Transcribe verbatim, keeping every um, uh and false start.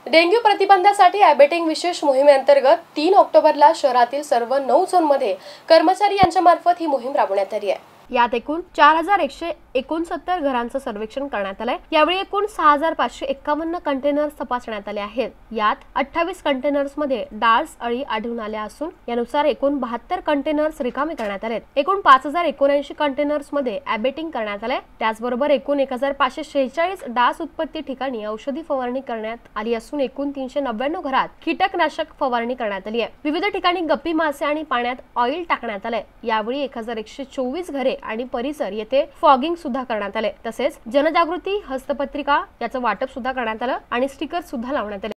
Dengue प्रतिबंधासाठी ॲबेटिंग विशेष मोहिमेअंतर्गत तीन ऑक्टोबरला शहरातील सर्व नऊ झोनमध्ये कर्मचारी यांच्यामार्फत ही मोहीम राबवण्यात आली आहे। यात एकूण चार हजार एकशे एकोणसत्तर घरांचं सर्वेक्षण करण्यात आलंय। यावेळी एकूण सहा हजार पाचशे एक्कावन्न कंटेनर्स तपासण्यात आले आहेत। यात अठ्ठावीस कंटेनर्स मध्ये डास अळी आढळून आल्या असून यानुसार एकूण बहात्तर कंटेनर्स रिकामे करण्यात आलेत। एकूण पाच हजार एकोणऐंशी कंटेनर्स मध्ये ॲबेटिंग करण्यात आलंय। त्याचबरोबर एकूण एक हजार पाचशे शेहेचाळीस डास उत्पत्ती ठिकाणी औषधी फवारणी करण्यात आली असून एकूण तीनशे नव्याण्णव घरात कीटकनाशक फवारणी करण्यात आली आहे। विविध ठिकाणी गप्पी मासे आणि पाण्यात ऑइल टाकण्यात आलंय। यावेळी एक हजार एकशे चोवीस घरे आणि परिसर येथे फॉगिंग सुद्धा करण्यात आले। तसेच जनजागृती हस्तपत्रिका याचं वाटप सुद्धा करण्यात आलं आणि स्टिकर सुद्धा लावण्यात आले।